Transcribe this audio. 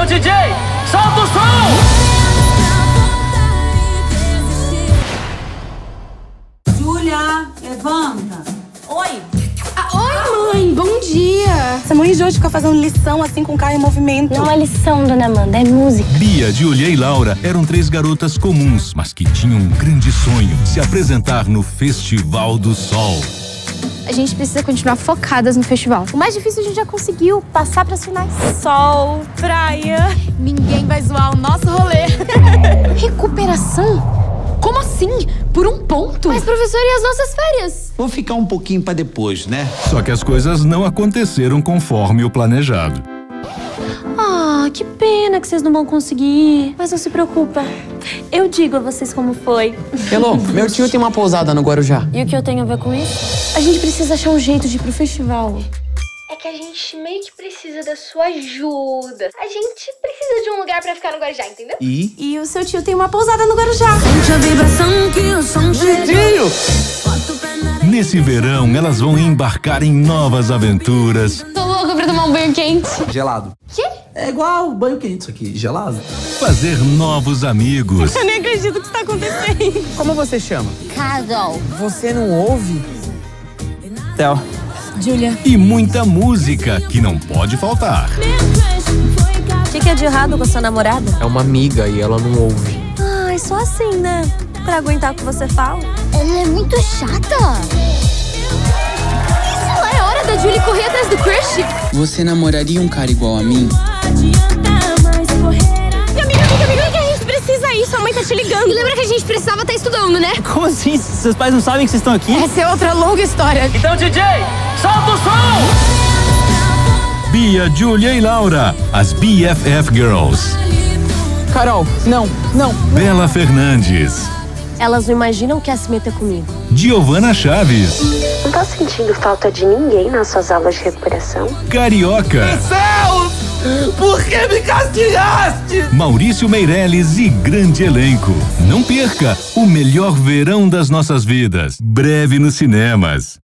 Então, DJ, solta o som! Júlia, levanta. Oi. Oi, mãe, bom dia. Você morre de hoje ficar fazendo lição assim com o carro em movimento. Não é lição, dona Amanda, é música. Bia, Júlia e Laura eram 3 garotas comuns, mas que tinham um grande sonho: se apresentar no Festival do Sol. A gente precisa continuar focadas no festival. O mais difícil a gente já conseguiu, passar pras finais. Sol, praia. Ninguém vai zoar o nosso rolê. Recuperação? Como assim? Por um ponto? Mas, professor, e as nossas férias? Vou ficar um pouquinho pra depois, né? Só que as coisas não aconteceram conforme o planejado. Ah, que pena que vocês não vão conseguir. Mas não se preocupa. Eu digo a vocês como foi. Elô, meu tio tem uma pousada no Guarujá. E o que eu tenho a ver com isso? A gente precisa achar um jeito de ir pro festival. É que a gente meio que precisa da sua ajuda. A gente precisa de um lugar pra ficar no Guarujá, entendeu? E o seu tio tem uma pousada no Guarujá. Nesse verão, elas vão embarcar em novas aventuras. Tô louca pra tomar um banho quente. Gelado. Quê? É igual banho quente, isso aqui, gelado. Fazer novos amigos. Eu nem acredito que isso tá acontecendo. Como você chama? Carol. Você não ouve? Theo. Júlia. E muita música que não pode faltar. O que é de errado com a sua namorada? É uma amiga e ela não ouve. Ai, só assim, né? Pra aguentar o que você fala. Ela é muito chata. Isso não é hora da Julie correr atrás do crush? Você namoraria um cara igual a mim? Amiga, que a gente precisa ir. Sua mãe tá te ligando. E lembra que a gente precisava estar estudando, né? Como assim? Seus pais não sabem que vocês estão aqui? Essa é outra longa história. Então, DJ, solta o som! Bia, Júlia e Laura, as BFF Girls. Carol, não. Bela Fernandes. Elas não imaginam o que é se meter comigo. Giovana Chaves. Não tá sentindo falta de ninguém nas suas aulas de recuperação? Carioca. Céus! Por que me castigaste? Maurício Meirelles e grande elenco. Não perca o melhor verão das nossas vidas. Breve nos cinemas.